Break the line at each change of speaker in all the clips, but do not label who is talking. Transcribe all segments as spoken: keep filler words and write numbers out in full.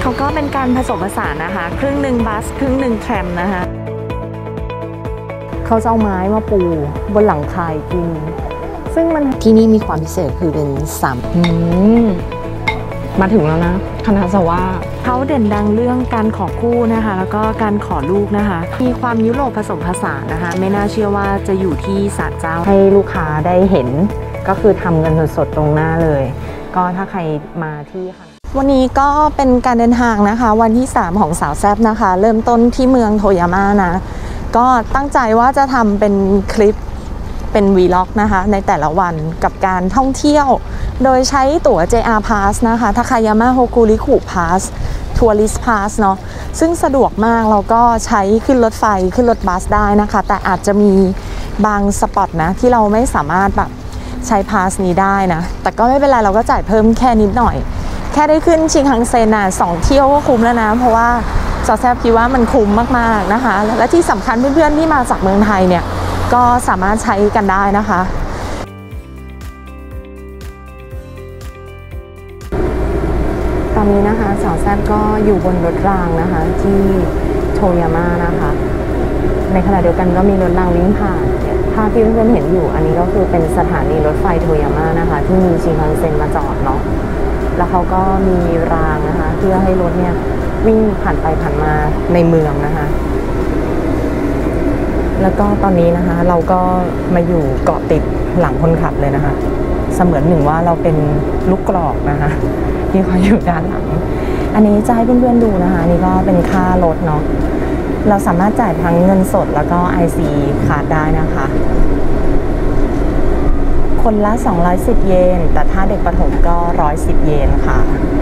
เขาก็เป็นการผสมผสานนะคะครึ่งหนึ่งบัสครึ่งหนึ่งแทรมนะคะเขาจะเอาไม้มาปูบนหลังคาจริงซึ่งมันที่นี่มีความพิเศษคือเป็นสาม
มาถึงแล้วนะคณะสวะ
เขาเด่นดังเรื่องการขอคู่นะคะแล้วก็การขอลูกนะคะมีความยุโรปผสมผสานนะคะไม่น่าเชื่อว่าจะอยู่ที่ศาลเจ้า
ให้ลูกค้าได้เห็นก็คือทำกันสดๆตรงหน้าเลยก็ถ้าใครมาที่ค่ะ
วันนี้ก็เป็นการเดินทางนะคะวันที่สามของสาวแซบนะคะเริ่มต้นที่เมืองโทยาม่านะก็ตั้งใจว่าจะทำเป็นคลิปเป็นวีล็อกนะคะในแต่ละวันกับการท่องเที่ยวโดยใช้ตั๋ว เจ อาร์ Pass นะคะทาคายาม่าโฮกุริคุ Pass Tourist Pass เนาะซึ่งสะดวกมากเราก็ใช้ขึ้นรถไฟขึ้นรถบัสได้นะคะแต่อาจจะมีบางสปอตนะที่เราไม่สามารถแบบใช้พาสนี้ได้นะแต่ก็ไม่เป็นไรเราก็จ่ายเพิ่มแค่นิดหน่อยแค่ได้ขึ้นชิงคังเซ็นน่ะสองเที่ยวก็คุ้มแล้วนะเพราะว่าสาวแซบคิดว่ามันคุ้มมากๆนะคะและที่สำคัญเพื่อนๆที่มาจากเมืองไทยเนี่ยก็สามารถใช้กันได้นะคะตอนนี้นะคะสาวแซบก็อยู่บนรถรางนะคะที่โทยาม่านะคะในขณะเดียวกันก็มีรถรางวิ่งผ่านภาพที่เพื่อนๆเห็นอยู่อันนี้ก็คือเป็นสถานีรถไฟโทยาม่านะคะที่มีชินคันเซ็นมาจอดเนาะแล้วเขาก็มีรางนะคะเพื่อให้รถเนี่ยวิ่งผ่านไปผ่านมาในเมืองนะคะแล้วก็ตอนนี้นะคะเราก็มาอยู่เกาะติดหลังคนขับเลยนะคะเสมือนหนึ่งว่าเราเป็นลูกกรอกนะคะที่เขาอยู่ด้านหลังอันนี้จะให้เพื่อนๆดูนะคะนี่ก็เป็นค่ารถเนาะเราสามารถจ่ายทั้งเงินสดแล้วก็ ไอ ซี Card ได้นะคะคนละสองร้อยสิบเยนแต่ถ้าเด็กประถมก็หนึ่งร้อยสิบเยนค่ะ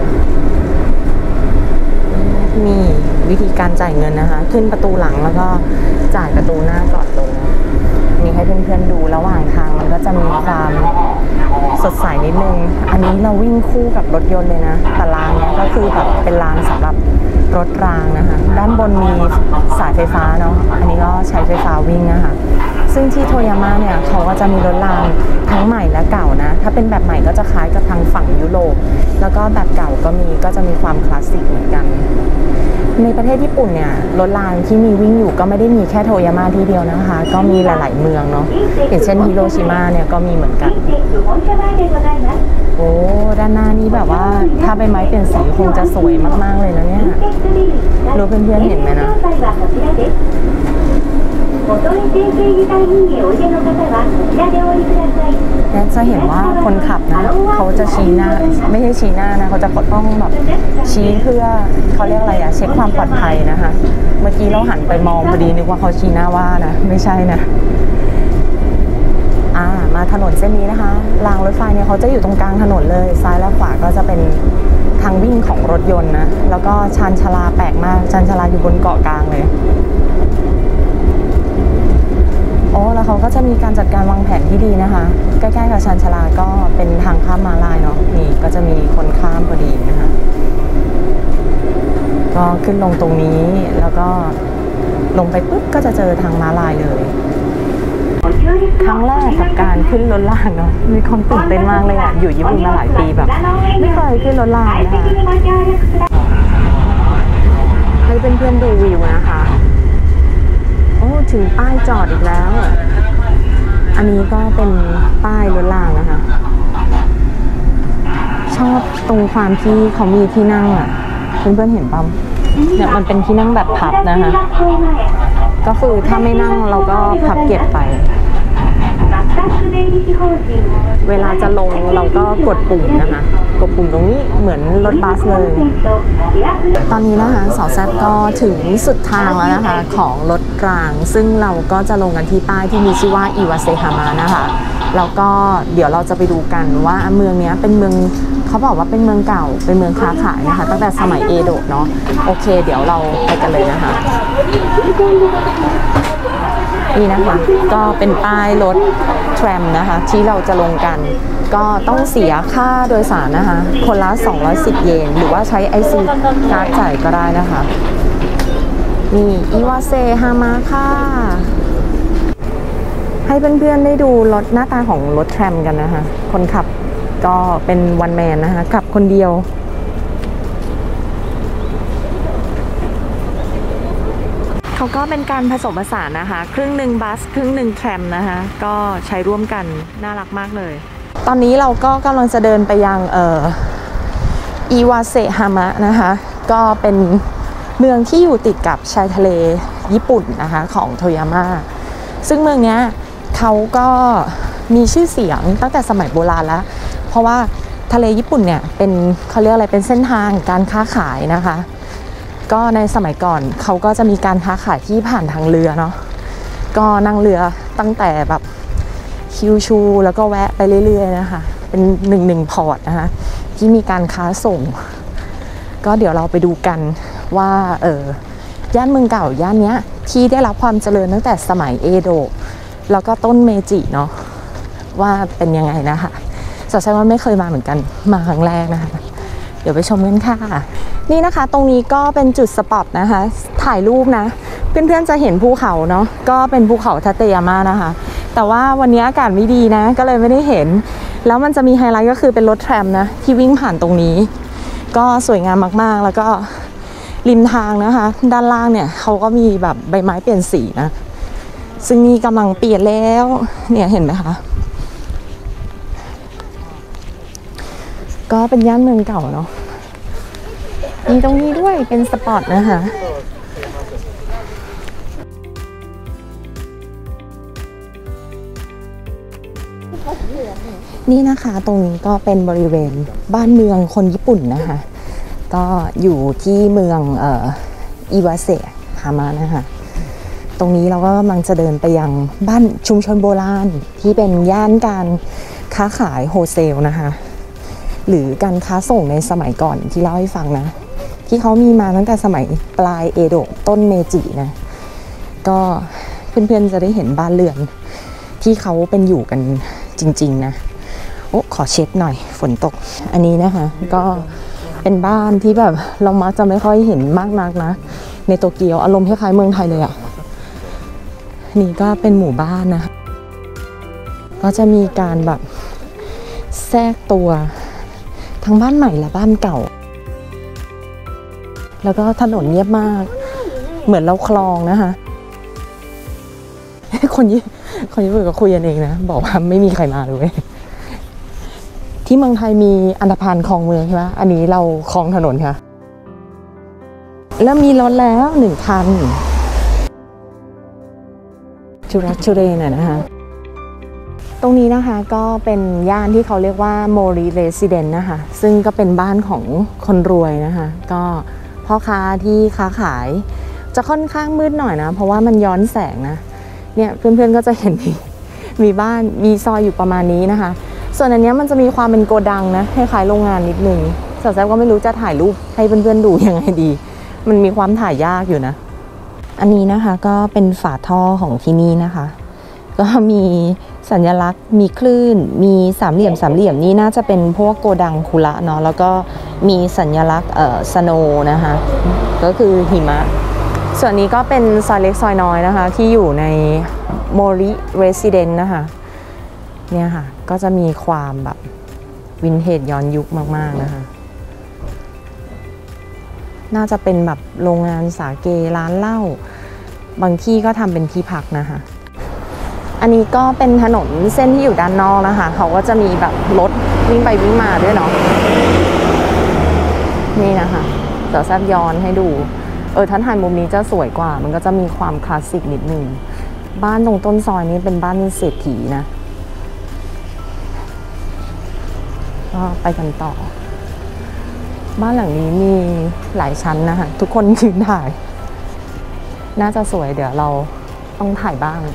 มีวิธีการจ่ายเงินนะคะขึ้นประตูหลังแล้วก็จ่ายประตูหน้าก่อนลงนี่ให้เพื่อนๆดูระหว่างทางมันก็จะมีความสดใสนิดนึงอันนี้เราวิ่งคู่กับรถยนต์เลยนะแต่รางเนี้ยก็คือแบบเป็นรางสำหรับรถรางนะคะด้านบนมีสายไฟฟ้าเนาะอันนี้ก็ใช้ไฟฟ้าวิ่งนะคะซึ่งที่โทยาม่าเนี่ยเขาก็จะมีรถรางทั้งใหม่และเก่านะถ้าเป็นแบบใหม่ก็จะคล้ายกับทางฝั่งยุโรปแล้วก็แบบเก่าก็มีก็จะมีความคลาสสิกเหมือนกันในประเทศญี่ปุ่นเนี่ยรถรางที่มีวิ่งอยู่ก็ไม่ได้มีแค่โทยาม่าที่เดียวนะคะก็มีหลายๆเมืองเนาะอย่างเช่นฮิโรชิมาเนี่ยก็มีเหมือนกันโอ้ด้านหน้านี้แบบว่าถ้าใบไม้เปลี่ยนสีคงจะสวยมากๆเลยนะเนี่ยรู้เพื่อนๆเห็นไหมนะเนี่ยจะเห็นว่าคนขับนะเขาจะชี้หน้าไม่ใช่ชี้หน้านะเขาจะต้องแบบชี้เพื่อเขาเรียกอะไรอะเช็คความปลอดภัยนะคะเมื่อกี้เราหันไปมองพอดีนึกว่าเขาชี้หน้าว่านะไม่ใช่นะอ่ามาถนนเส้นนี้นะคะรางรถไฟเนี่ยเขาจะอยู่ตรงกลางถนนเลยซ้ายและขวาก็จะเป็นทางวิ่งของรถยนต์นะแล้วก็ชานชาลาแปลกมากชานชาลาอยู่บนเกาะกลางเลยโอ้แล้วเขาก็จะมีการจัดการวางแผนที่ดีนะคะใกล้ๆกับชานชาลาก็เป็นทางข้ามม้าลายเนาะนี่ก็จะมีคนข้ามพอดีนะคะก็ขึ้นลงตรงนี้แล้วก็ลงไปปุ๊บก็จะเจอทางม้าลายเลยครั้งแรกกับการขึ้นรถรางเนาะมีความตื่นเต้นมากเลยอ่ะอยู่ญี่ปุ่นมาหลายปีแบบไม่เคยขึ้นรถรางนะคะให้เพื่อนๆดูวิวนะคะโอ้ถึงป้ายจอดอีกแล้วอันนี้ก็เป็นป้ายรถรางนะคะชอบตรงความที่เขามีที่นั่งอ่ะเพื่อนๆเห็นปั๊มเนี่ยมันเป็นที่นั่งแบบพับนะคะก็คือถ้าไม่นั่งเราก็พับเก็บไปเวลาจะลงเราก็กดปุ่มนะคะกดปุ่มตรงนี้เหมือนรถบัสเลยตอนนี้นะคะสาวแซบก็ถึงสุดทางแล้วนะคะของรถรางซึ่งเราก็จะลงกันที่ป้ายที่มีชื่อว่าอิวาเซฮามานะคะแล้วก็เดี๋ยวเราจะไปดูกันว่าเมืองนี้เป็นเมืองเขาบอกว่าเป็นเมืองเก่าเป็นเมืองค้าขายนะคะตั้งแต่สมัยเอโดะเนาะโอเคเดี๋ยวเราไปกันเลยนะคะนี่นะคะก็เป็นป้ายรถแทรมนะคะที่เราจะลงกันก็ต้องเสียค่าโดยสารนะคะคนละสองร้อยสิบเยนหรือว่าใช้ ไอ ซี Card จ่ายก็ได้นะคะนี่อิวาเซฮามาค่ะให้เพื่อนๆได้ดูรถหน้าตาของรถแทรมกันนะคะคนขับก็เป็นวันแมนนะคะขับคนเดียวเขาก็เป็นการผสมผสานนะคะครึ่งหนึ่งบัสครึ่งหนึ่งแทรมนะคะก็ใช้ร่วมกันน่ารักมากเลยตอนนี้เราก็กำลังจะเดินไปยังเอ่ออิวาเซฮามะนะคะก็เป็นเมืองที่อยู่ติดกับชายทะเลญี่ปุ่นนะคะของโทยาม่าซึ่งเมืองนี้เขาก็มีชื่อเสียงตั้งแต่สมัยโบราณแล้วเพราะว่าทะเลญี่ปุ่นเนี่ยเป็นเขาเรียกอะไรเป็นเส้นทางการค้าขายนะคะก็ในสมัยก่อนเขาก็จะมีการค้าขายที่ผ่านทางเรือเนาะก็นั่งเรือตั้งแต่แบบคิวชูแล้วก็แวะไปเรื่อยๆนะคะเป็นหนึ่งหนึ่งพอร์ตนะคะที่มีการค้าส่งก็เดี๋ยวเราไปดูกันว่าเออย่านเมืองเก่าย่านเนี้ยที่ได้รับความเจริญตั้งแต่สมัยเอโดะแล้วก็ต้นเมจิเนาะว่าเป็นยังไงนะคะสาวใช่ว่าไม่เคยมาเหมือนกันมาครั้งแรกนะคะเดี๋ยวไปชมกันค่ะนี่นะคะตรงนี้ก็เป็นจุดสปอตนะคะถ่ายรูปนะเพื่อนๆจะเห็นภูเขาเนาะก็เป็นภูเขาทัตเตยาม่านะคะแต่ว่าวันนี้อากาศไม่ดีนะก็เลยไม่ได้เห็นแล้วมันจะมีไฮไลท์ก็คือเป็นรถแทรมนะที่วิ่งผ่านตรงนี้ก็สวยงามมากๆแล้วก็ริมทางนะคะด้านล่างเนี่ยเขาก็มีแบบใบไม้เปลี่ยนสีนะซึ่งนี่กำลังเปลี่ยนแล้วเนี่ยเห็นไหมคะก็เป็นย่านเมืองเก่าเนาะมีตรงนี้ด้วยเป็นสปอตนะคะนี่นะคะตรงนี้ก็เป็นบริเวณบ้านเมืองคนญี่ปุ่นนะคะก็อยู่ที่เมืองเอ่ออิวาเซฮามะนะคะตรงนี้เราก็กำลังจะเดินไปยังบ้านชุมชนโบราณที่เป็นย่านการค้าขายโฮเซลนะคะหรือการค้าส่งในสมัยก่อนที่เล่าให้ฟังนะที่เขามีมาตั้งแต่สมัยปลายเอโดะต้นเมจินะก็เพื่อนๆจะได้เห็นบ้านเรือนที่เขาเป็นอยู่กันจริงๆนะโอ้ขอเช็ดหน่อยฝนตกอันนี้นะคะก็เป็นบ้านที่แบบเรามักจะไม่ค่อยเห็นมากนักนะในโตเกียวอารมณ์คล้ายๆเมืองไทยเลยอ่ะนี่ก็เป็นหมู่บ้านนะก็จะมีการแบบแทรกตัวทั้งบ้านใหม่และบ้านเก่าแล้วก็ถนนเงียบมากเหมือนเราคลองนะคะคนญี่คนญี่ปุ่นก็คุยกันเองนะบอกว่าไม่มีใครมาเลยที่เมืองไทยมีอันธพาลคลองเมืองใช่ไหมอันนี้เราคลองถนนค่ะแล้วมีรถแล้วหนึ่งคันชุรักชุเรน่ะนะคะตรงนี้นะคะก็เป็นย่านที่เขาเรียกว่าโมริเรซิเดนต์นะคะซึ่งก็เป็นบ้านของคนรวยนะคะก็พ่อค้าที่ค้าขายจะค่อนข้างมืดหน่อยนะเพราะว่ามันย้อนแสงนะเนี่ยเพื่อนๆก็จะเห็นมีบ้านมีซอยอยู่ประมาณนี้นะคะส่วนอันนี้มันจะมีความเป็นโกดังนะคล้ายๆโรงงานนิดนึงสาวแซ่บก็ไม่รู้จะถ่ายรูปให้เพื่อนๆดูยังไงดีมันมีความถ่ายยากอยู่นะอันนี้นะคะก็เป็นฝาท่อของที่นี่นะคะก็มีสัญลักษณ์มีคลื่นมีสามเหลี่ยมสามเหลี่ยมนี่น่าจะเป็นพวกโกดังคุระเนาะแล้วก็มีสัญลักษณ์เอ่อสโนว์นะคะก็คือหิมะส่วนนี้ก็เป็นซอยเล็กซอยน้อยนะคะที่อยู่ในโมริเรซิเดนต์นะคะเนี่ยค่ะก็จะมีความแบบวินเทจย้อนยุคมากๆนะคะน่าจะเป็นแบบโรงงานสาเกร้านเหล้าบางที่ก็ทำเป็นที่พักนะคะอันนี้ก็เป็นถนนเส้นที่อยู่ด้านนอกนะคะเขาก็จะมีแบบรถวิ่งไปวิ่งมาด้วยเนาะนี่นะคะเดี๋ยวแซบย้อนให้ดูเออถ้าถ่ายมุมนี้จะสวยกว่ามันก็จะมีความคลาสสิกนิดนึงบ้านตรงต้นซอยนี้เป็นบ้านเศรษฐีนะก็ไปกันต่อบ้านหลังนี้มีหลายชั้นนะคะทุกคนยืนถ่ายน่าจะสวยเดี๋ยวเราต้องถ่ายบ้าง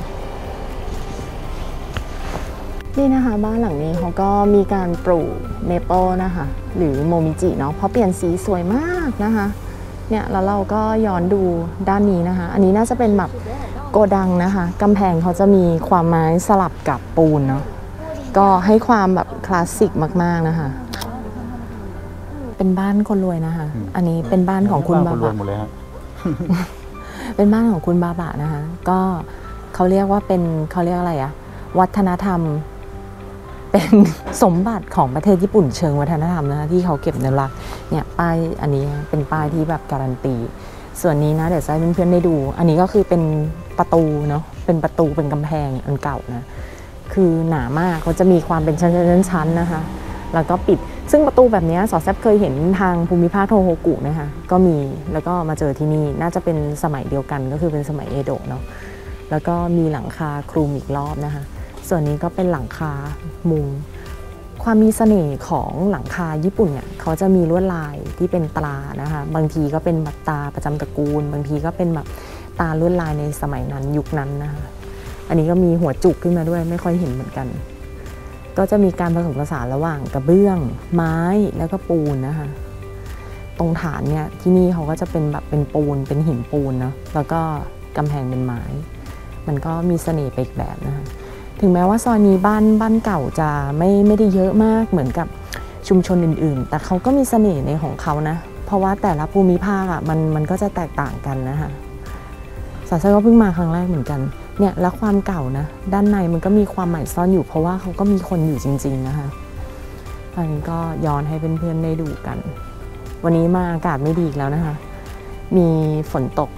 นี่นะคะบ้านหลังนี้เขาก็มีการปลูกเมเปิลนะคะหรือโมมิจิเนาะเพราะเปลี่ยนสีสวยมากนะคะเนี่ยแล้วเราก็ย้อนดูด้านนี้นะคะอันนี้น่าจะเป็นแบบโกดังนะคะกำแพงเขาจะมีความไม้สลับกับปูนเนาะก็ให้ความแบบคลาสสิกมากๆนะคะเป็นบ้านคนรวยนะคะอันนี้เป็นบ้านของคุณบาบะเป็นบ้านของคุณบาบะนะคะก็เขาเรียกว่าเป็นเขาเรียกอะไรอะวัฒนธรรมเป็นสมบัติของประเทศญี่ปุ่นเชิงวัฒนธรรมนะคะที่เขาเก็บอนุรักษ์เนี่ยป้ายอันนี้เป็นป้ายที่แบบการันตีส่วนนี้นะเดี๋ยวจะให้เพื่อนๆได้ดูอันนี้ก็คือเป็นประตูเนาะเป็นประตูเป็นกำแพงอันเก่านะคือหนามากเขาจะมีความเป็นชั้นๆๆนะคะแล้วก็ปิดซึ่งประตูแบบนี้สอแซบเคยเห็นทางภูมิภาคโทโฮกุนะคะก็มีแล้วก็มาเจอที่นี่น่าจะเป็นสมัยเดียวกันก็คือเป็นสมัยเอโดะเนาะแล้วก็มีหลังคาคลุมอีกรอบนะคะส่วนนี้ก็เป็นหลังคามุงความมีเสน่ห์ของหลังคาญี่ปุ่นเนี่ยเขาจะมีลวดลายที่เป็นตรานะคะบางทีก็เป็นแบบตาประจำตระกูลบางทีก็เป็นแบบตาลวดลายในสมัยนั้นยุคนั้นนะคะอันนี้ก็มีหัวจุกขึ้นมาด้วยไม่ค่อยเห็นเหมือนกันก็จะมีการผสมผสานระหว่างกระเบื้องไม้แล้วก็ปูนนะคะตรงฐานเนี่ยที่นี่เขาก็จะเป็นแบบเป็นปูนเป็นหินปูนเนาะแล้วก็กำแพงเป็นไม้มันก็มีเสน่ห์ไปอีกแบบนะคะถึงแม้ว่าซอยนี้บ้านบ้านเก่าจะไม่ไม่ได้เยอะมากเหมือนกับชุมชนอื่นๆแต่เขาก็มีเสน่ห์ในของเขานะเพราะว่าแต่ละภูมิภาคอ่ะมันมันก็จะแตกต่างกันนะคะสาวๆก็เพิ่งมาครั้งแรกเหมือนกันเนี่ยแล้วความเก่านะด้านในมันก็มีความใหม่ซ่อนอยู่เพราะว่าเขาก็มีคนอยู่จริงๆนะคะอันนี้ก็ย้อนให้เพื่อนๆได้ดูกันวันนี้มาอากาศไม่ดีอีกแล้วนะคะมีฝนตก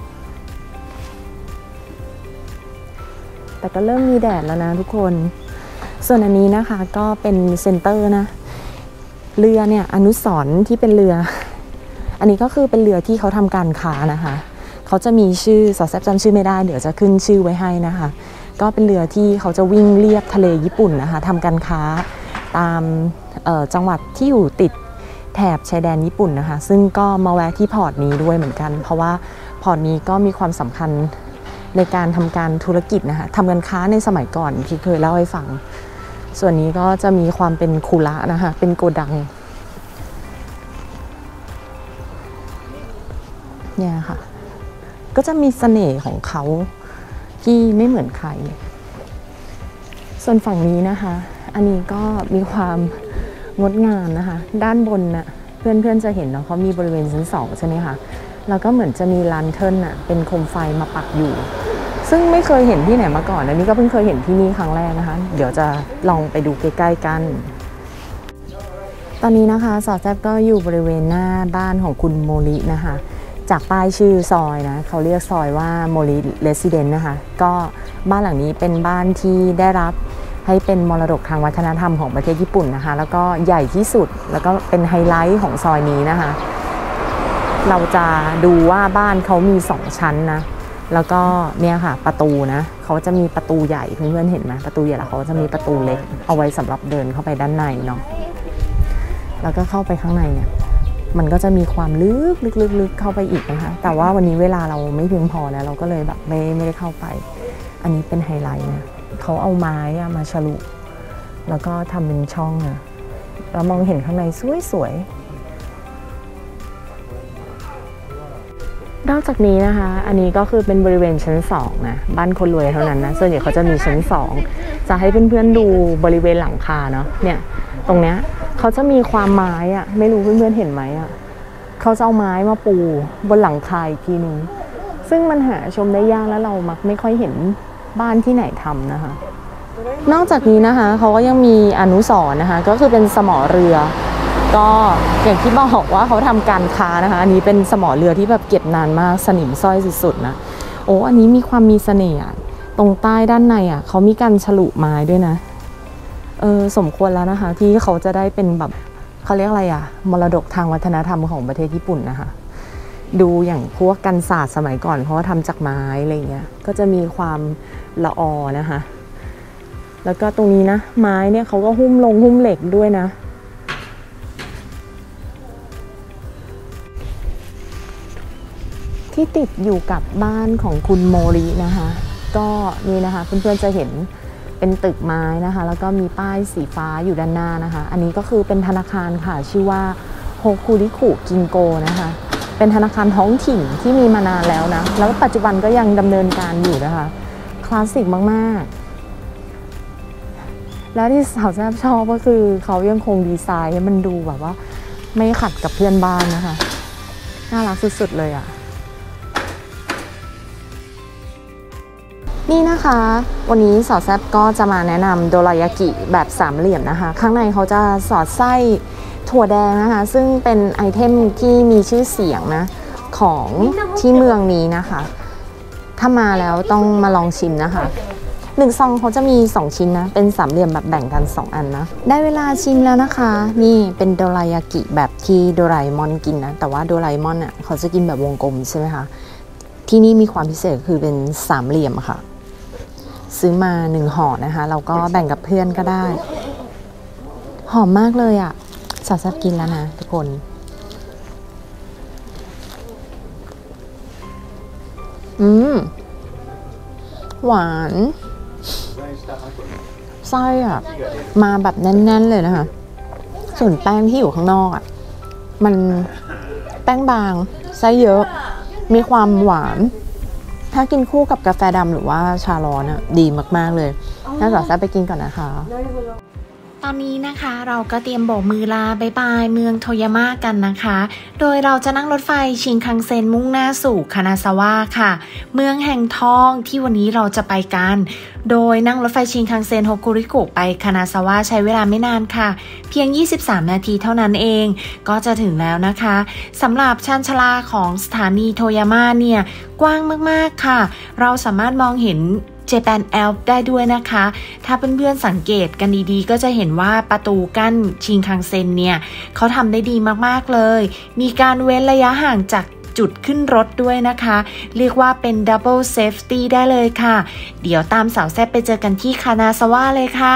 แต่ก็เริ่มมีแดดแล้วนะทุกคนส่วนอันนี้นะคะก็เป็นเซ็นเตอร์นะเรือเนี่ยอนุสรณ์ที่เป็นเรืออันนี้ก็คือเป็นเรือที่เขาทำการค้านะคะเขาจะมีชื่อสอแซบจำชื่อไม่ได้เดี๋ยวจะขึ้นชื่อไว้ให้นะคะก็เป็นเรือที่เขาจะวิ่งเลียบทะเลญี่ปุ่นนะคะทำการค้าตามจังหวัดที่อยู่ติดแถบชายแดนญี่ปุ่นนะคะซึ่งก็มาแวะที่พอร์ตนี้ด้วยเหมือนกันเพราะว่าพอร์ตนี้ก็มีความสำคัญในการทำการธุรกิจนะคะทำการค้าในสมัยก่อนที่เคยเล่าให้ฟังส่วนนี้ก็จะมีความเป็นคุระนะคะเป็นโกดังเนี่ยค่ะก็จะมีเสน่ห์ของเขาที่ไม่เหมือนใครส่วนฝั่งนี้นะคะอันนี้ก็มีความงดงามนะคะด้านบนน่ะเพื่อนๆจะเห็นเนาะเขามีบริเวณชั้นสองใช่ไหมคะแล้วก็เหมือนจะมีลานเทิร์นน่ะเป็นโคมไฟมาปักอยู่ซึ่งไม่เคยเห็นที่ไหนมาก่อนอันนี้ก็เพิ่งเคยเห็นที่นี่ครั้งแรกนะคะเดี๋ยวจะลองไปดูใกล้ๆกันตอนนี้นะคะสอแซบก็อยู่บริเวณหน้าบ้านของคุณโมรินะคะจากป้ายชื่อซอยนะเขาเรียกซอยว่าโมริเรสซิเดนต์นะคะก็บ้านหลังนี้เป็นบ้านที่ได้รับให้เป็นมรดกทางวัฒนธรรมของประเทศญี่ปุ่นนะคะแล้วก็ใหญ่ที่สุดแล้วก็เป็นไฮไลท์ของซอยนี้นะคะเราจะดูว่าบ้านเขามีสองชั้นนะแล้วก็เนี่ยค่ะประตูนะเขาจะมีประตูใหญ่เพื่อนๆเห็นไหมประตูใหญ่แล้วเขาจะมีประตูเล็กเอาไว้สำหรับเดินเข้าไปด้านในเนาะแล้วก็เข้าไปข้างในเนี่ยมันก็จะมีความลึกลึกลึกลึกเข้าไปอีกนะคะแต่ว่าวันนี้เวลาเราไม่เพียงพอนะเราก็เลยแบบไม่ไม่ได้เข้าไปอันนี้เป็นไฮไลท์นะเขาเอาไม้มาฉลุแล้วก็ทำเป็นช่องนะเรามองเห็นข้างในสวยๆนอกจากนี้นะคะอันนี้ก็คือเป็นบริเวณชั้นสองนะบ้านคนรวยเท่านั้นนะส่วนใหญ่เขาจะมีชั้นสองจะให้เพื่อนๆดูบริเวณหลังคาเนาะเนี่ยตรงเนี้ยเขาจะมีความไม้อะไม่รู้เพื่อนๆเห็นไหมอะเขาจะเอาไม้มาปูบนหลังคาอีกทีนึงซึ่งมันหาชมได้ยากแล้วเรามักไม่ค่อยเห็นบ้านที่ไหนทำนะคะนอกจากนี้นะคะเขาก็ยังมีอนุสรณ์นะคะก็คือเป็นสมอเรือก็อย่างที่บอกว่าเขาทำการค้านะคะอันนี้เป็นสมอเรือที่แบบเก็บนานมากสนิมสร้อยสุดๆนะโอ้อันนี้มีความมีเสน่ห์ตรงใต้ด้านในอ่ะเขามีการฉลุไม้ด้วยนะเออสมควรแล้วนะคะที่เขาจะได้เป็นแบบเขาเรียกอะไรอ่ะมรดกทางวัฒนธรรมของประเทศญี่ปุ่นนะคะดูอย่างพวกกันศาสตร์สมัยก่อนเพราะว่าทำจากไม้อะไรเงี้ยก็จะมีความละออนะคะแล้วก็ตรงนี้นะไม้เนี่ยเขาก็หุ้มลงหุ้มเหล็กด้วยนะที่ติดอยู่กับบ้านของคุณโมรินะคะก็นี่นะคะเพื่อนๆจะเห็นเป็นตึกไม้นะคะแล้วก็มีป้ายสีฟ้าอยู่ด้านหน้านะคะอันนี้ก็คือเป็นธนาคารค่ะชื่อว่าโฮคุริคุกินโกนะคะเป็นธนาคารท้องถิ่นที่มีมานานแล้วนะแล้วปัจจุบันก็ยังดำเนินการอยู่นะคะคลาสสิกมากๆแล้วที่สาวแซ่บชอบก็คือเขายังคงดีไซน์ให้มันดูแบบว่าไม่ขัดกับเพื่อนบ้านนะคะน่ารักสุดๆเลยอ่ะนี่นะคะวันนี้สาวแซ่บก็จะมาแนะนำโดรายากิแบบสามเหลี่ยมนะคะข้างในเขาจะสอดไส้ถั่วแดงนะคะซึ่งเป็นไอเทมที่มีชื่อเสียงนะขของที่เมืองนี้นะคะ ถ้ามาแล้วต้องมาลองชิมนะคะหนึ่งซองเขาจะมีสองชิ้นนะเป็นสามเหลี่ยมแบบแบ่งกันสองอันนะได้เวลาชิมแล้วนะคะนี่เป็นโดรายากิแบบที่โดราเอมอนกินนะแต่ว่าโดราเอมอนอ่ะเขาจะกินแบบวงกลมใช่ไหมคะที่นี่มีความพิเศษคือเป็นสามเหลี่ยมค่ะซื้อมาหนึ่งห่อนะคะเราก็แบ่งกับเพื่อนก็ได้หอมมากเลยอ่ะสาวแซ่บกินแล้วนะทุกคนอืมหวานไส้อ่ะมาแบบแน่นๆเลยนะคะส่วนแป้งที่อยู่ข้างนอกอ่ะมันแป้งบางไส้เยอะมีความหวานถ้ากินคู่กับกาแฟดำหรือว่าชาร้อนอ่ะดีมากๆเลยน่าจะจะไปกินก่อนนะคะตอนนี้นะคะเราก็เตรียมโบกมือลาบายบายเมืองโทยาม่ากันนะคะโดยเราจะนั่งรถไฟชินคังเซ็นมุ่งหน้าสู่คานาซาวะค่ะเมืองแห่งทองที่วันนี้เราจะไปกันโดยนั่งรถไฟชินคังเซ็นโฮกุริกุไปคานาซาวะใช้เวลาไม่นานค่ะเพียงยี่สิบสามนาทีเท่านั้นเองก็จะถึงแล้วนะคะสำหรับชานชาลาของสถานีโทยาม่าเนี่ยกว้างมากๆค่ะเราสามารถมองเห็นJapan Alps ได้ด้วยนะคะถ้าเพื่อนๆสังเกตกันดีๆก็จะเห็นว่าประตูกั้นชินคังเซ็นเนี่ยเขาทำได้ดีมากๆเลยมีการเว้นระยะห่างจากจุดขึ้นรถด้วยนะคะเรียกว่าเป็น Double Safety ได้เลยค่ะเดี๋ยวตามสาวแซ่บไปเจอกันที่คานาซาวะเลยค่ะ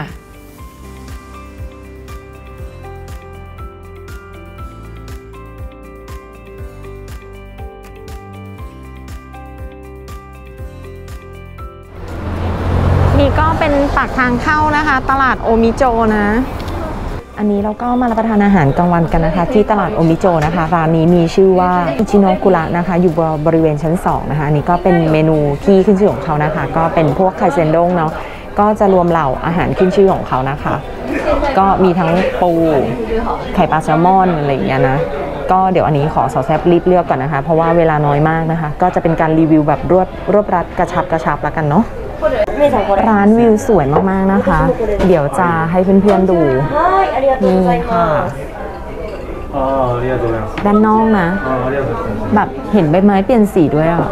นี่ก็เป็นปากทางเข้านะคะตลาดโอมิโจนะอันนี้เราก็มารับประทานอาหารกลางวันกันนะคะที่ตลาดโอมิโจนะคะร้านนี้มีชื่อว่าอิชิโนะกุระนะคะอยู่บริเวณชั้นสองนะคะอันนี้ก็เป็นเมนูที่ขึ้นชื่อของเขานะคะก็เป็นพวกไคเซนด้งเนาะก็จะรวมเหล่าอาหารขึ้นชื่อของเขานะคะก็มีทั้งปูไข่ปลาแซลมอนอะไรอย่างเงี้ยนะก็เดี๋ยวอันนี้ขอสาวแซ่บรีบเลือกก่อนนะคะเพราะว่าเวลาน้อยมากนะคะก็จะเป็นการรีวิวแบบรวบรวบรัดกระชับกระชับแล้วกันเนาะร้านวิวสวยมากๆนะคะเดี๋ยวจะให้เพื่อนๆดูนี่ค่ะด้านนอกนะแบบเห็นใบไม้เปลี่ยนสีด้วยอ่ะ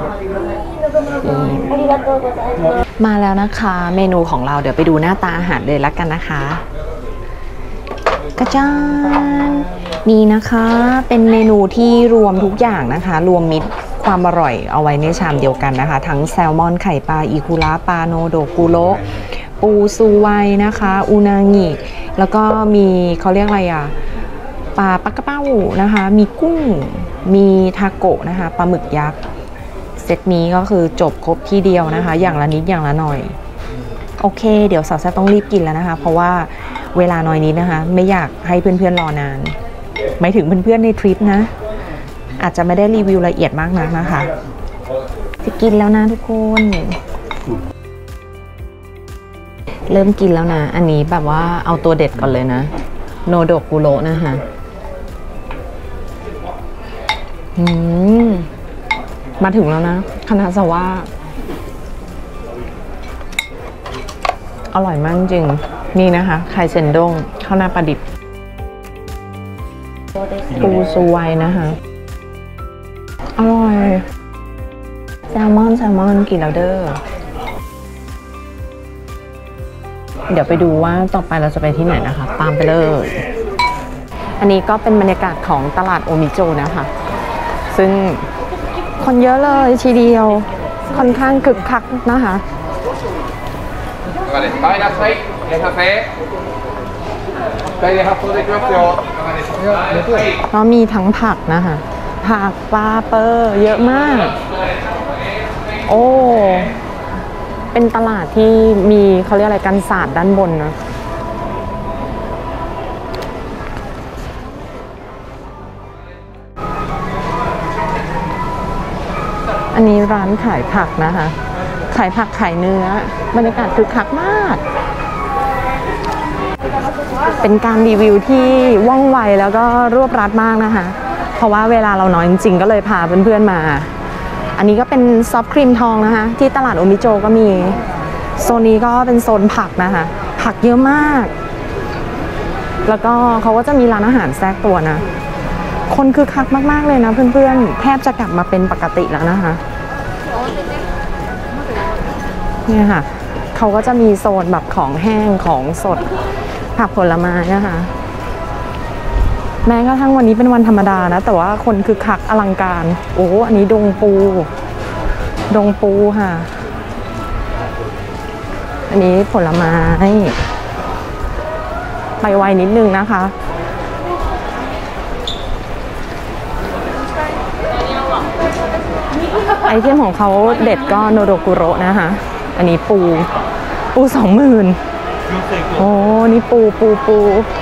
มาแล้วนะคะเมนูของเราเดี๋ยวไปดูหน้าตาอาหารเลยละกันนะคะกระจานนี่นะคะเป็นเมนูที่รวมทุกอย่างนะคะรวมมิตรความอร่อยเอาไว้ในชามเดียวกันนะคะทั้งแซลมอนไข่ปลาอิคุระปลาโนโดกุโระปูซูไวนะคะอูนางิแล้วก็มีเขาเรียกอะไรอ่ะปลาปักกระเป้านะคะมีกุ้งมีทาโกะนะคะปลาหมึกยักษ์เซตนี้ก็คือจบครบที่เดียวนะคะอย่างละนิดอย่างละหน่อยโอเคเดี๋ยวสาวแซ่บต้องรีบกินแล้วนะคะเพราะว่าเวลาน้อยนิดนะคะไม่อยากให้เพื่อนๆรอนานหมายถึงเพื่อนๆในทริปนะอาจจะไม่ได้รีวิวละเอียดมากนักนะคะจะกินแล้วนะทุกคนเริ่มกินแล้วนะอันนี้แบบว่าเอาตัวเด็ดก่อนเลยนะโนโดกุโระนะคะอืมมาถึงแล้วนะคานาซาวะอร่อยมากจริงนี่นะคะไข่เซนด้งข้าวหน้าปลาดิบปูซูไวนะคะอร่อยแซลมอนแซลมอนกินแล้วเด้อเดี๋ยวไปดูว่าต่อไปเราจะไปที่ไหนนะคะตามไปเลยอันนี้ก็เป็นบรรยากาศของตลาดโอมิโจนะคะซึ่งคนเยอะเลยทีเดียวค่อนข้างคึกคักนะคะก็มีทั้งผักนะคะผักปลาเปอร์เยอะมากโอ้เป็นตลาดที่มีเขาเรียกอะไรกันศาสตร์ด้านบนนะอันนี้ร้านขายผักนะคะขายผักขายเนื้อบรรยากาศคึกคักมากเป็นการรีวิวที่ว่องไวแล้วก็รวบรัดมากนะคะเพราะว่าเวลาเราน้อยจริงๆก็เลยพาเพื่อนๆมาอันนี้ก็เป็นซอฟต์ครีมทองนะคะที่ตลาดโอมิโจก็มีโซนนี้ก็เป็นโซนผักนะคะผักเยอะมากแล้วก็เขาก็จะมีร้านอาหารแทรกตัวนะ
คนคือคักมากๆเลยนะเพื่อนๆแทบจะกลับมาเป็นปกติแล้วนะคะเนี่ยค่ะเขาก็จะมีโซนแบบของแห้งของสดผักผลไม้นะคะแม้กระทั่งวันนี้เป็นวันธรรมดานะแต่ว่าคนคือคักอลังการโอ้อันนี้ดงปูดงปูค่ะอันนี้ผลไม้ไปไวนิดนึงนะคะไอเทมของเขาเด็ดก็โนโดกุโระนะคะอันนี้ปูปูสองหมื่นโอ้นี่ปูปูปู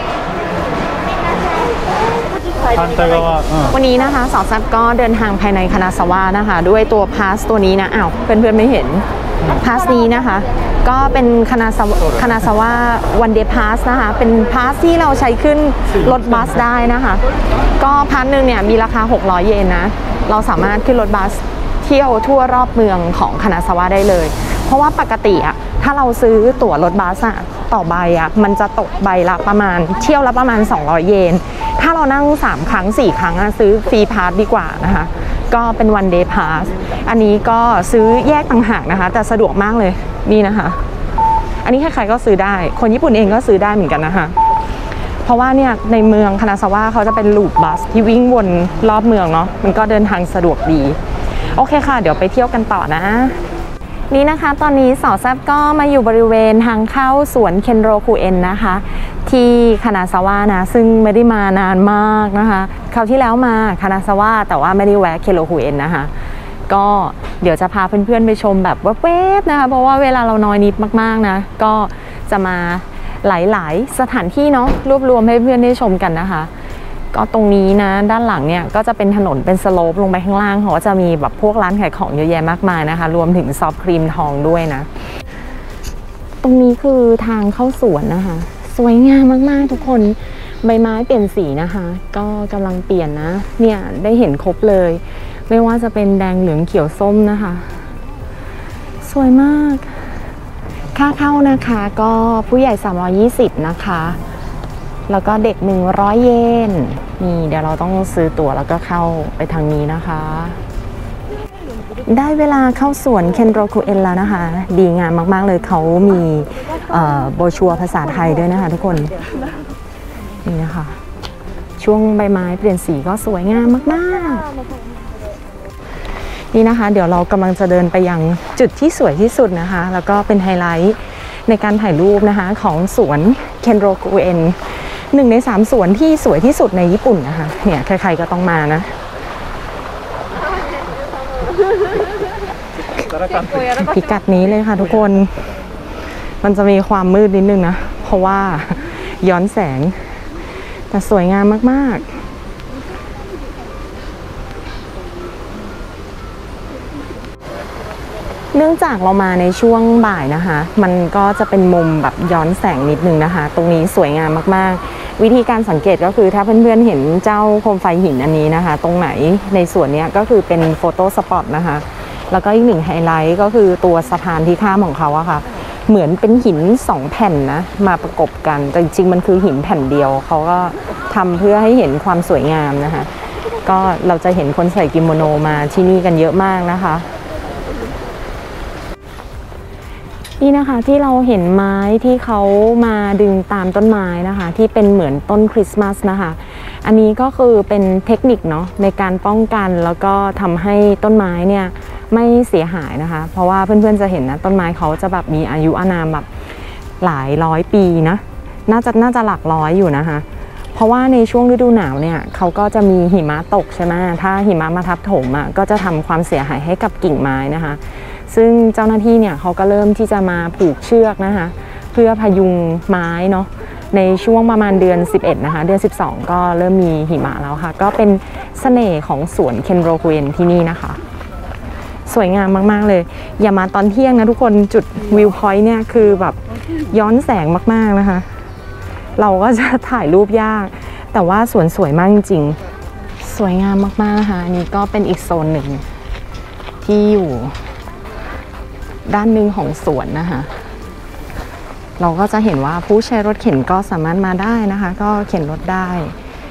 วันนี้นะคะสาวแซ่บก็เดินทางภายในคานาซาวะนะคะด้วยตัวพาสตัวนี้นะอ้าวเพื่อนๆไม่เห็นพาสนี้นะคะก็เป็นคานาซาวะคานาซาวะวันเดย์พาสนะคะเป็นพาสที่เราใช้ขึ้นรถบัสได้นะคะก็พาสหนึ่งเนี่ยมีราคาหกร้อยเยนนะเราสามารถขึ้นรถบัสเที่ยวทั่วรอบเมืองของคานาซาวะได้เลยเพราะว่าปกติอะถ้าเราซื้อตั๋วรถบัสอะต่อใบอะมันจะตกใบละประมาณเที่ยวละประมาณสองร้อยเยนถ้าเรานั่งสามครั้งสี่ครั้งซื้อฟรีพาสดีกว่านะคะก็เป็นวันเดย์พาสอันนี้ก็ซื้อแยกต่างหากนะคะแต่สะดวกมากเลยนี่นะคะอันนี้ใครๆก็ซื้อได้คนญี่ปุ่นเองก็ซื้อได้เหมือนกันนะคะเพราะว่าเนี่ยในเมืองคานาซาวะเขาจะเป็นลูปบัสที่วิ่งวนรอบเมืองเนาะมันก็เดินทางสะดวกดีโอเคค่ะเดี๋ยวไปเที่ยวกันต่อนะนี่นะคะตอนนี้สาวแซ่บก็มาอยู่บริเวณทางเข้าสวนเคนโรคุเอ็นนะคะที่คานาซาวะนะซึ่งไม่ได้มานานมากนะคะคราวที่แล้วมาคานาซาวะแต่ว่าไม่ได้แวะเคนโรคุเอ็นนะคะก็เดี๋ยวจะพาเพื่อนๆไปชมแบบแวบๆนะคะเพราะว่าเวลาเราน้อยนิดมากๆนะก็จะมาหลายๆสถานที่เนาะรวบรวมให้เพื่อนได้ชมกันนะคะก็ตรงนี้นะด้านหลังเนี่ยก็จะเป็นถนนเป็นสโลปลงไปข้างล่างเขาก็จะมีแบบพวกร้านขายของเยอะแยะมากมายนะคะรวมถึงซอฟต์ครีมทองด้วยนะตรงนี้คือทางเข้าสวนนะคะสวยงามมากๆทุกคนใบไม้เปลี่ยนสีนะคะก็กำลังเปลี่ยนนะเนี่ยได้เห็นครบเลยไม่ว่าจะเป็นแดงเหลืองเขียวส้มนะคะสวยมากค่าเข้านะคะก็ผู้ใหญ่สามร้อยยี่สิบนะคะแล้วก็เด็กหนึ่งร้อยเยนนี่เดี๋ยวเราต้องซื้อตั๋วแล้วก็เข้าไปทางนี้นะคะได้เวลาเข้าสวนเคนโรคุเอ็นแล้วนะคะดีงามมากๆเลยเขามีโบรชัวร์ภาษาไทยด้วยนะคะทุกคนนี่นะคะช่วงใบไม้เปลี่ยนสีก็สวยงามมากๆนี่นะคะเดี๋ยวเรากำลังจะเดินไปยังจุดที่สวยที่สุดนะคะแล้วก็เป็นไฮไลท์ในการถ่ายรูปนะคะของสวนเคนโรคุเอ็นหนึ่งในสามสวนที่สวยที่สุดในญี่ปุ่นนะคะเนี่ยใครๆก็ต้องมานะพิกัดนี้เลยค่ะทุกคนมันจะมีความมืดนิดนึงนะเพราะว่าย้อนแสงแต่สวยงามมากๆเนื่องจากเรามาในช่วงบ่ายนะคะมันก็จะเป็นมุมแบบย้อนแสงนิดนึงนะคะตรงนี้สวยงามมากๆวิธีการสังเกตก็คือถ้าเพื่อนๆเห็นเจ้าโคมไฟหินอันนี้นะคะตรงไหนในส่วนนี้ก็คือเป็นโฟโต้สปอตนะคะแล้วก็อีกหนึ่งไฮไลท์ก็คือตัวสะพานที่ข้ามของเขาอะค่ะเหมือนเป็นหินสองแผ่นนะมาประกบกันแต่จริงๆมันคือหินแผ่นเดียวเขาก็ทำเพื่อให้เห็นความสวยงามนะคะก็เราจะเห็นคนใส่กิโมโนมาที่นี่กันเยอะมากนะคะนี่นะคะที่เราเห็นไม้ที่เขามาดึงตามต้นไม้นะคะที่เป็นเหมือนต้นคริสต์มาสนะคะอันนี้ก็คือเป็นเทคนิคเนาะในการป้องกันแล้วก็ทำให้ต้นไม้เนี่ยไม่เสียหายนะคะเพราะว่าเพื่อนๆจะเห็นนะต้นไม้เขาจะแบบมีอายุอานามแบบหลายร้อยปีนะน่าจะน่าจะหลักร้อยอยู่นะคะเพราะว่าในช่วงฤดูหนาวเนี่ยเขาก็จะมีหิมะตกใช่ไหมถ้าหิมะมาทับถมอ่ะก็จะทำความเสียหายให้กับกิ่งไม้นะคะซึ่งเจ้าหน้าที่เนี่ยเขาก็เริ่มที่จะมาผูกเชือกนะคะเพื่อพยุงไม้เนาะในช่วงประมาณเดือนสิบเอ็ดนะคะเดือนสิบสองก็เริ่มมีหิมะแล้วค่ะก็เป็นเสน่ห์ของสวนเคนโรคุเอ็นที่นี่นะคะสวยงามมากๆเลยอย่ามาตอนเที่ยงนะทุกคนจุดวิวพอยต์เนี่ยคือแบบย้อนแสงมากๆนะคะเราก็จะถ่ายรูปยากแต่ว่าสวนสวยมากจริงๆสวยงามมากๆนะคะนี่ก็เป็นอีกโซนหนึ่งที่อยู่ด้านหนึ่งของสวนนะคะเราก็จะเห็นว่าผู้ใช้รถเข็นก็สามารถมาได้นะคะก็เข็นรถได้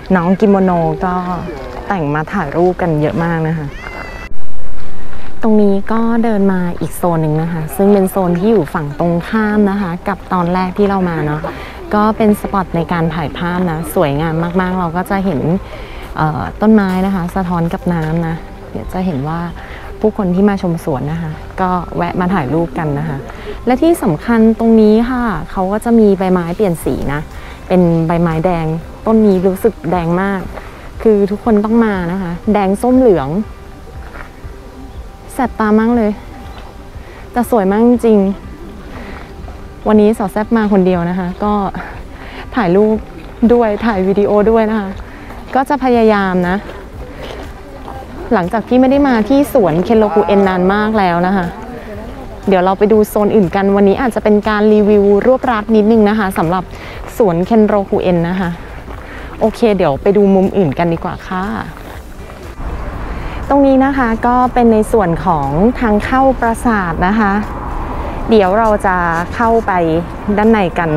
น้องกิโมโนก็แต่งมาถ่ายรูปกันเยอะมากนะคะตรงนี้ก็เดินมาอีกโซนหนึ่งนะคะซึ่งเป็นโซนที่อยู่ฝั่งตรงข้ามนะคะกับตอนแรกที่เรามาเนาะก็เป็นสปอตในการถ่ายภาพนะสวยงามมากๆเราก็จะเห็นต้นไม้นะคะสะท้อนกับน้ำนะเดี๋ยวจะเห็นว่าผู้คนที่มาชมสวนนะคะก็แวะมาถ่ายรูปกันนะคะและที่สำคัญตรงนี้ค่ะเขาก็จะมีใบไม้เปลี่ยนสีนะเป็นใบไม้แดงต้นนี้รู้สึกแดงมากคือทุกคนต้องมานะคะแดงส้มเหลืองแสบตามากเลยแต่สวยมากจริงวันนี้สาวแซบมาคนเดียวนะคะก็ถ่ายรูปด้วยถ่ายวิดีโอด้วยนะคะก็จะพยายามนะหลังจากที่ไม่ได้มาที่สวนเคนโรคุเอ็นนานมากแล้วนะคะเดี๋ยวเราไปดูโซนอื่นกันวันนี้อาจจะเป็นการรีวิวรวบรัดนิดนึงนะคะสำหรับสวนเคนโรคุเอ็นนะคะโอเคเดี๋ยวไปดูมุมอื่นกันดีกว่าค่ะตรงนี้นะคะก็เป็นในส่วนของทางเข้าปราสาทนะคะเดี๋ยวเราจะเข้าไปด้านในกัน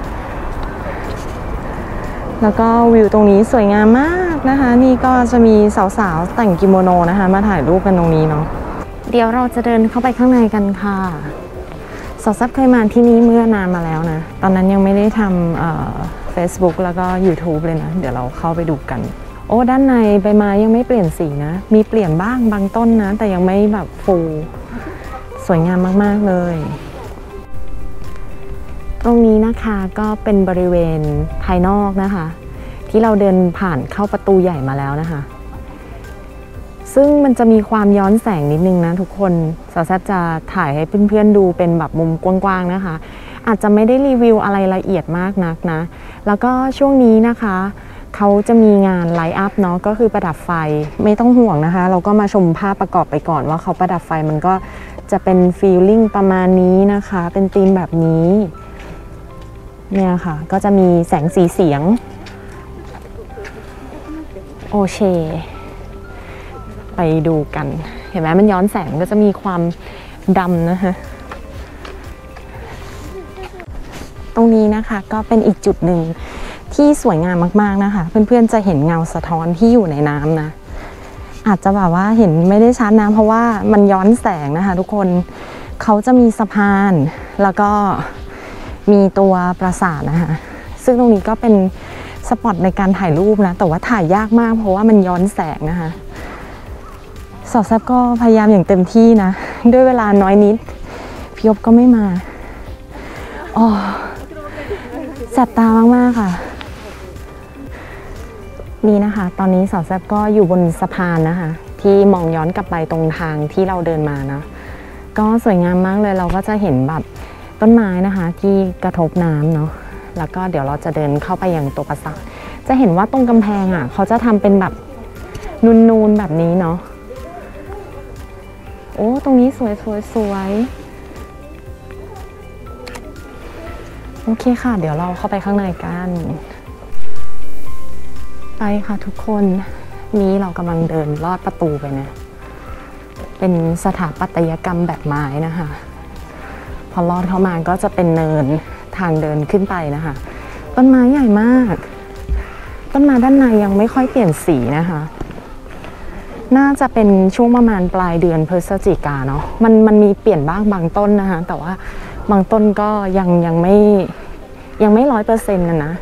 แล้วก็วิวตรงนี้สวยงามมากนะคะนี่ก็จะมีสาวๆแต่งกิโมโนนะคะมาถ่ายรูปกันตรงนี้เนาะเดี๋ยวเราจะเดินเข้าไปข้างในกันค่ะสาวซับเคยมาที่นี่เมื่อนานมาแล้วนะตอนนั้นยังไม่ได้ทำเอ่อ Facebook แล้วก็ YouTube เลยนะเดี๋ยวเราเข้าไปดูกันโอ้ด้านในใบไม้ยังไม่เปลี่ยนสีนะมีเปลี่ยนบ้างบางต้นนะแต่ยังไม่แบบฟูสวยงามมากๆเลยตรงนี้นะคะก็เป็นบริเวณภายนอกนะคะที่เราเดินผ่านเข้าประตูใหญ่มาแล้วนะคะซึ่งมันจะมีความย้อนแสงนิดนึงนะทุกคนสาวแซบจะถ่ายให้เพื่อนๆดูเป็นแบบมุมกว้างๆนะคะอาจจะไม่ได้รีวิวอะไรละเอียดมากนักนะแล้วก็ช่วงนี้นะคะเขาจะมีงานไลท์อัพเนาะก็คือประดับไฟไม่ต้องห่วงนะคะเราก็มาชมภาพประกอบไปก่อนว่าเขาประดับไฟมันก็จะเป็นฟีลลิ่งประมาณนี้นะคะเป็นธีมแบบนี้เนี่ยค่ะก็จะมีแสงสีเสียงโอเคไปดูกันเห็นไหมมันย้อนแสงก็จะมีความดำนะคะตรงนี้นะคะก็เป็นอีกจุดหนึ่งที่สวยงามมากๆนะคะเพื่อนๆจะเห็นเงาสะท้อนที่อยู่ในน้ำนะอาจจะแบบว่าเห็นไม่ได้ชัดนะเพราะว่ามันย้อนแสงนะคะทุกคนเขาจะมีสะพานแล้วก็มีตัวปราสาทนะคะซึ่งตรงนี้ก็เป็นสปอตในการถ่ายรูปนะแต่ว่าถ่ายยากมากเพราะว่ามันย้อนแสงนะคะสาวแซบก็พยายามอย่างเต็มที่นะด้วยเวลาน้อยนิดพี่ยบก็ไม่มาอ๋อแสบตามากๆค่ะนี่นะคะตอนนี้สาวแซบก็อยู่บนสะพานนะคะที่มองย้อนกลับไปตรงทางที่เราเดินมานะก็สวยงามมากเลยเราก็จะเห็นแบบต้นไม้นะคะที่กระทบน้ำเนาะแล้วก็เดี๋ยวเราจะเดินเข้าไปยังตัวปราสาทจะเห็นว่าตรงกำแพงอ่ะเขาจะทำเป็นแบบนูนๆแบบนี้เนาะโอ้ตรงนี้สวยสวยสวยโอเคค่ะเดี๋ยวเราเข้าไปข้างในกันไปค่ะทุกคนนี้เรากำลังเดินลอดประตูไปนะเป็นสถาปัตยกรรมแบบไม้นะคะพอลอดเข้ามาก็จะเป็นเนินทางเดินขึ้นไปนะคะต้นไม้ใหญ่มากต้นไม้ด้านในยังไม่ค่อยเปลี่ยนสีนะคะน่าจะเป็นช่วงประมาณปลายเดือนพฤศจิกาเนาะมันมันมีเปลี่ยนบ้างบางต้นนะคะแต่ว่าบางต้นก็ยังยังไม่ยังไม่ร้อยเปอร์เซ็นต์นะนะ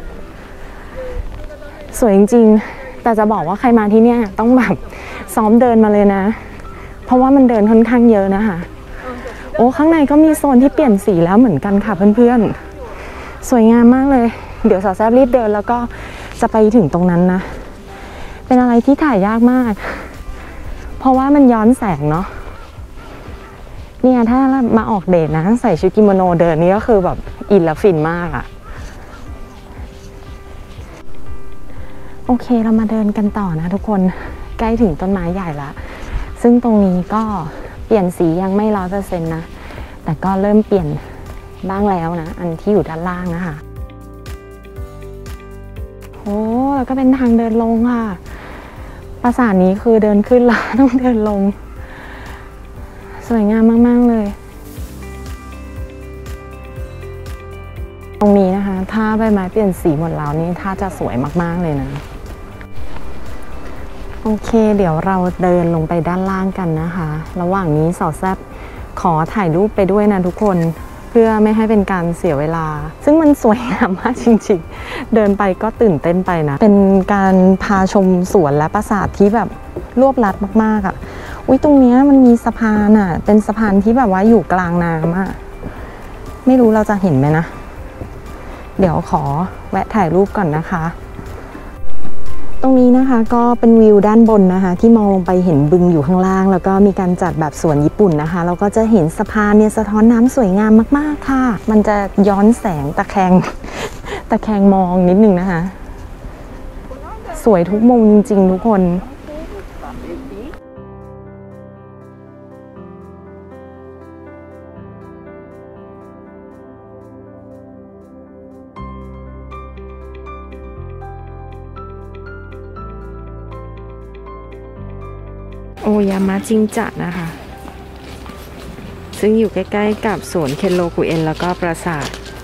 สวยจริงๆแต่จะบอกว่าใครมาที่เนี่ยต้องแบบซ้อมเดินมาเลยนะเพราะว่ามันเดินค่อนข้างเยอะนะคะโอ้ข้างในก็มีโซนที่เปลี่ยนสีแล้วเหมือนกันค่ะเพื่อนๆสวยงามมากเลยเดี๋ยวสาวแซบรีบเดินแล้วก็จะไปถึงตรงนั้นนะเป็นอะไรที่ถ่ายยากมากเพราะว่ามันย้อนแสงเนาะเนี่ยถ้ามาออกเดทนะใส่ชุดกิโมโนเดินนี่ก็คือแบบอินและฟินมากอะโอเคเรามาเดินกันต่อนะทุกคนใกล้ถึงต้นไม้ใหญ่ละซึ่งตรงนี้ก็เปลี่ยนสียังไม่ร้อยเปอร์เซ็นต์นะแต่ก็เริ่มเปลี่ยนบ้างแล้วนะอันที่อยู่ด้านล่างนะคะโอ้แล้วก็เป็นทางเดินลงค่ะปราสาทนี้คือเดินขึ้นแล้วต้องเดินลงสวยงามมากๆเลยตรงนี้นะคะถ้าใบไม้เปลี่ยนสีหมดแล้วนี่ถ้าจะสวยมากๆเลยนะโอเคเดี๋ยวเราเดินลงไปด้านล่างกันนะคะ ระหว่างนี้สาวแซบขอถ่ายรูปไปด้วยนะทุกคนเพื่อไม่ให้เป็นการเสียเวลาซึ่งมันสวยงามมากจริงๆเดินไปก็ตื่นเต้นไปนะเป็นการพาชมสวนและปราสาทที่แบบรวบลัดมากๆอ่ะอุ้ยตรงนี้มันมีสะพานอ่ะเป็นสะพานที่แบบว่าอยู่กลางน้ำอ่ะไม่รู้เราจะเห็นไหมนะเดี๋ยวขอแวะถ่ายรูปก่อนนะคะตรงนี้นะคะก็เป็นวิวด้านบนนะคะที่มองลงไปเห็นบึงอยู่ข้างล่างแล้วก็มีการจัดแบบสวนญี่ปุ่นนะคะแล้วก็จะเห็นสะพานเนี่ยสะท้อนน้ำสวยงามมากๆค่ะมันจะย้อนแสงตะแคงตะแคงมองนิดนึงนะคะสวยทุกมุมจริงๆทุกคนโอยามะจิงจะนะคะซึ่งอยู่ใกล้ๆกับสวนเคนโรคุเอ็นแล้วก็ปราสาท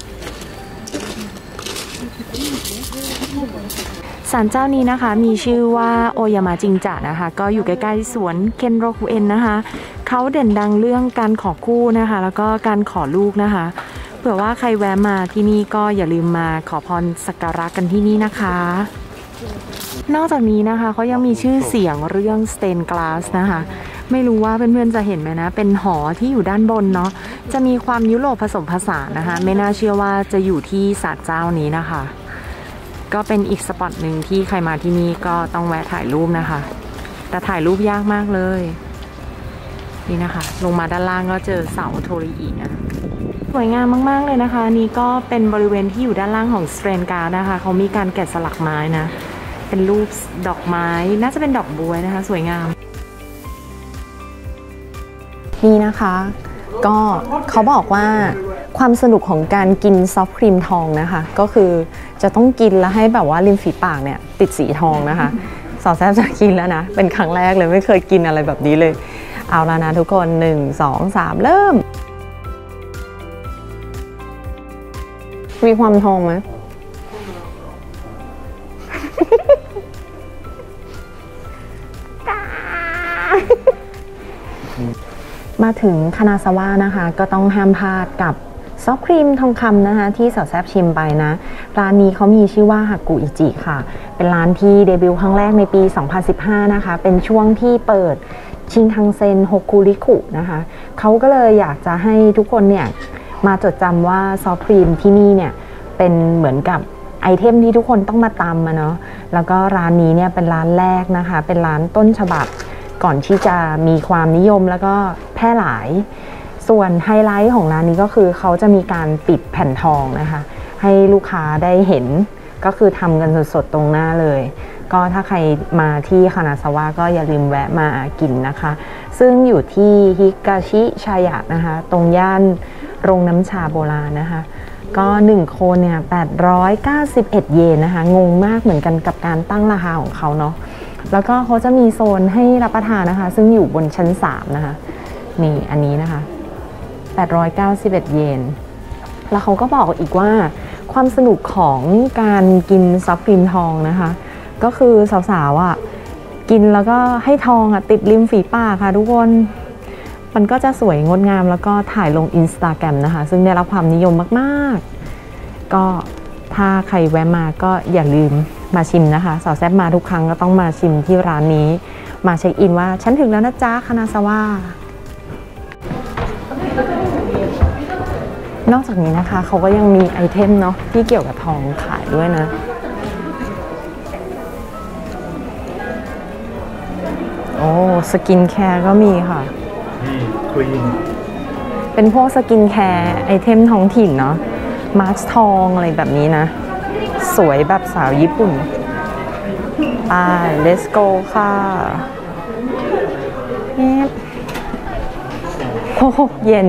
ศาลเจ้านี้นะคะมีชื่อว่าโอยามะจิงจะนะคะก็อยู่ใกล้ๆสวนเคนโรคุเอ็นนะคะเขาเด่นดังเรื่องการขอคู่นะคะแล้วก็การขอลูกนะคะเผื่อว่าใครแวะมาที่นี่ก็อย่าลืมมาขอพรสักการะกันที่นี่นะคะนอกจากนี้นะคะเขายังมีชื่อเสียงเรื่องสเตนกลาสนะคะไม่รู้ว่าเพื่อนๆจะเห็นไหมนะเป็นหอที่อยู่ด้านบนเนาะจะมีความยุโรปผสมผสานนะคะไม่น่าเชื่อว่าจะอยู่ที่ศาลเจ้านี้นะคะก็เป็นอีกสปอตหนึ่งที่ใครมาที่นี่ก็ต้องแวะถ่ายรูปนะคะแต่ถ่ายรูปยากมากเลยนี่นะคะลงมาด้านล่างก็เจอเสาโทริอินะสวยงามมากๆเลยนะคะนี่ก็เป็นบริเวณที่อยู่ด้านล่างของสเตรนการ์ดนะคะเขามีการแกะสลักไม้นะเป็นรูปดอกไม้น่าจะเป็นดอกบัวนะคะสวยงามนี่นะคะก็เขาบอกว่าความสนุกของการกินซอฟต์ครีมทองนะคะก็คือจะต้องกินแล้วให้แบบว่าริมฝีปากเนี่ยติดสีทองนะคะสาวแซ่บจะกินแล้วนะเป็นครั้งแรกเลยไม่เคยกินอะไรแบบนี้เลยเอาแล้วนะทุกคนหนึ่ง สอง สามเริ่มมีความทองไหมมาถึงคานาซาวะนะคะก็ต้องห้ามพลาดกับซอฟต์ครีมทองคำนะคะที่สาวแซบชิมไปนะร้านนี้เขามีชื่อว่าฮากุอิจิค่ะเป็นร้านที่เดบิวต์ครั้งแรกในปีสองพันสิบห้านะคะเป็นช่วงที่เปิดชิงคังเซ็นโฮคุริคุนะคะเขาก็เลยอยากจะให้ทุกคนเนี่ยมาจดจำว่าซอฟต์ครีมที่นี่เนี่ยเป็นเหมือนกับไอเทมที่ทุกคนต้องมาตำมาเนาะแล้วก็ร้านนี้เนี่ยเป็นร้านแรกนะคะเป็นร้านต้นฉบับก่อนที่จะมีความนิยมแล้วก็แพร่หลายส่วนไฮไลท์ของร้านนี้ก็คือเขาจะมีการปิดแผ่นทองนะคะให้ลูกค้าได้เห็นก็คือทำกันสดๆตรงหน้าเลยก็ถ้าใครมาที่คานาซาวะก็อย่าลืมแวะมากินนะคะซึ่งอยู่ที่ฮิกาชิชายะนะคะตรงย่านโรงน้ำชาโบราณนะคะก็หนึ่งโคนเนี่ยแปดร้อยเก้าสิบเอ็ดเยนนะคะงงมากเหมือนกันกับการตั้งราคาของเขาเนาะแล้วก็เขาจะมีโซนให้รับประทานนะคะซึ่งอยู่บนชั้นสามนะคะนี่อันนี้นะคะแปดร้อยเก้าสิบเอ็ดเยนแล้วเขาก็บอกอีกว่าความสนุกของการกินซอฟต์ครีมทองนะคะก็คือสาวๆอ่ะกินแล้วก็ให้ทองอ่ะติดริมฝีปากค่ะทุกคนมันก็จะสวยงดงามแล้วก็ถ่ายลง Instagram นะคะซึ่งได้รับความนิยมมากๆก็ถ้าใครแวะมาก็อย่าลืมมาชิมนะคะสาวแซ่บมาทุกครั้งก็ต้องมาชิมที่ร้านนี้มาเช็คอินว่าฉันถึงแล้วนะจ๊ะคานาซาวะนอกจากนี้นะคะเขาก็ยังมีไอเทมเนาะที่เกี่ยวกับทองขายด้วยนะโอ้สกินแคร์ก็มีค่ะครีมเป็นพวกสกินแคร์ไอเทมท้องถิ่นเนาะมาร์ชทองอะไรแบบนี้นะสวยแบบสาวญี่ปุ่นไป let's go ค่ะโอ้เย็น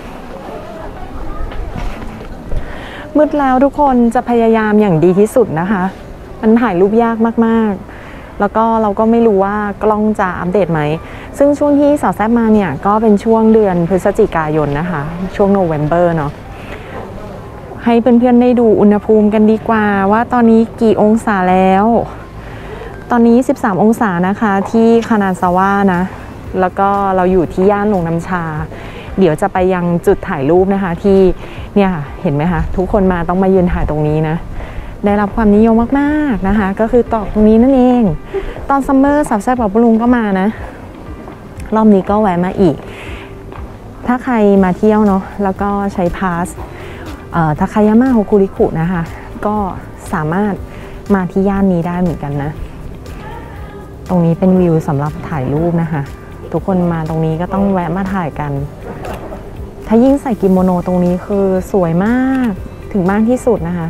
มืดแล้วทุกคนจะพยายามอย่างดีที่สุดนะคะมันถ่ายรูปยากมากๆแล้วก็เราก็ไม่รู้ว่ากล้องจะอัปเดตไหมซึ่งช่วงที่สาวแซ่บมาเนี่ยก็เป็นช่วงเดือนพฤศจิกายนนะคะช่วงโนเวมเบอร์เนาะให้เพื่อนๆได้ดูอุณหภูมิกันดีกว่าว่าตอนนี้กี่องศาแล้วตอนนี้สิบสามองศานะคะที่คานาซาวะนะแล้วก็เราอยู่ที่ย่านหลงน้ำชาเดี๋ยวจะไปยังจุดถ่ายรูปนะคะที่เนี่ยค่ะเห็นไหมคะทุกคนมาต้องมายืนถ่ายตรงนี้นะได้รับความนิยมมากๆนะคะก็คือตอกตรงนี้นั่นเองตอนซัมเมอร์สาวแซ่บกับปลุงก็มานะรอบนี้ก็แวะมาอีกถ้าใครมาเที่ยวเนาะแล้วก็ใช้พาสทาคายาม่าโฮกุริคุนะคะก็สามารถมาที่ย่านนี้ได้เหมือนกันนะตรงนี้เป็นวิวสำหรับถ่ายรูปนะคะทุกคนมาตรงนี้ก็ต้องแวะมาถ่ายกันถ้ายิ่งใส่กิโมโนตรงนี้คือสวยมากถึงมากที่สุดนะคะ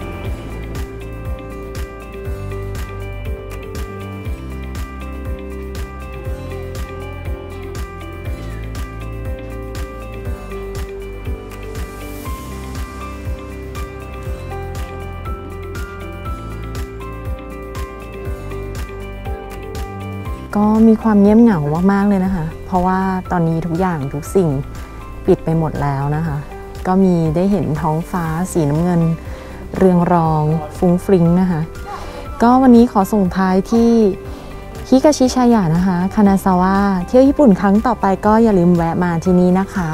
ก็มีความเงียบเหงามากๆเลยนะคะเพราะว่าตอนนี้ทุกอย่างทุกสิ่งปิดไปหมดแล้วนะคะก็มีได้เห็นท้องฟ้าสีน้ำเงินเรืองรองฟุ้งฟริ้งนะคะก็วันนี้ขอส่งท้ายที่ฮิกาชิชายะนะคะคานาซาวะเที่ยวญี่ปุ่นครั้งต่อไปก็อย่าลืมแวะมาที่นี่นะคะ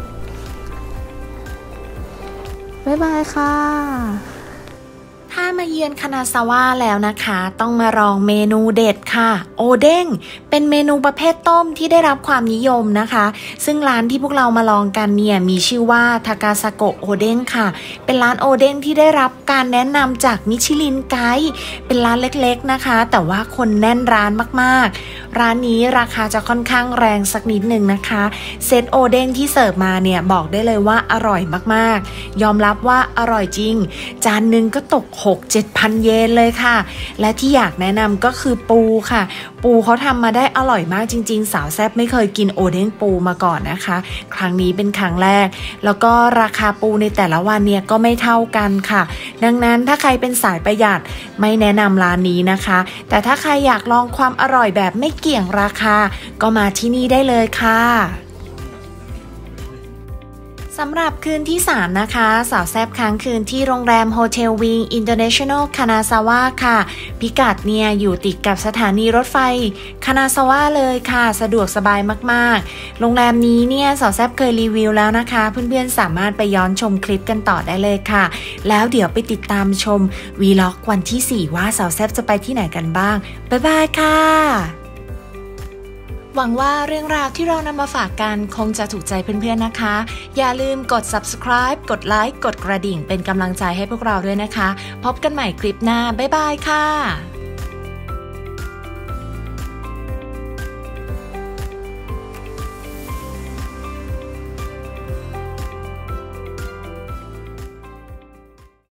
บ๊ายบายค่ะถ้ามาเยือนคานาซาวะแล้วนะคะต้องมาลองเมนูเด็ดค่ะโอเด้งเป็นเมนูประเภทต้มที่ได้รับความนิยมนะคะซึ่งร้านที่พวกเรามาลองกันเนี่ยมีชื่อว่าทากาซาโกะโอเด้งค่ะเป็นร้านโอเด้งที่ได้รับการแนะนำจากมิชลินไกด์เป็นร้านเล็กๆนะคะแต่ว่าคนแน่นร้านมากๆร้านนี้ราคาจะค่อนข้างแรงสักนิดนึงนะคะเซตโอเด้งที่เสิร์ฟมาเนี่ยบอกได้เลยว่าอร่อยมากๆยอมรับว่าอร่อยจริงจานนึงก็ตกหก เจ็ดพัน เยนเลยค่ะและที่อยากแนะนำก็คือปูค่ะปูเขาทำมาได้อร่อยมากจริงๆสาวแซ่บไม่เคยกินโอเด้งปูมาก่อนนะคะครั้งนี้เป็นครั้งแรกแล้วก็ราคาปูในแต่ละวันเนี่ยก็ไม่เท่ากันค่ะดังนั้นถ้าใครเป็นสายประหยัดไม่แนะนำร้านนี้นะคะแต่ถ้าใครอยากลองความอร่อยแบบไม่เกี่ยงราคาก็มาที่นี่ได้เลยค่ะสำหรับคืนที่สามนะคะสาวแซบค้างคืนที่โรงแรมโฮเทลวิงอินเตอร์เนชั่นแนลคานาซาวะค่ะพิกัดเนี่ยอยู่ติดกับสถานีรถไฟคานาซาวะเลยค่ะสะดวกสบายมากๆโรงแรมนี้เนี่ยสาวแซบเคยรีวิวแล้วนะคะเพื่อนๆสามารถไปย้อนชมคลิปกันต่อได้เลยค่ะแล้วเดี๋ยวไปติดตามชมวีล็อกวันที่สี่ว่าสาวแซบจะไปที่ไหนกันบ้างบ๊ายบายค่ะหวังว่าเรื่องราวที่เรานำมาฝากกันคงจะถูกใจเพื่อนๆนะคะอย่าลืมกด ซับสไครบ์ กดไลค์ กดกระดิ่งเป็นกำลังใจให้พวกเราด้วยนะคะพบกันใหม่คลิปหน้าบ๊ายบายค่ะ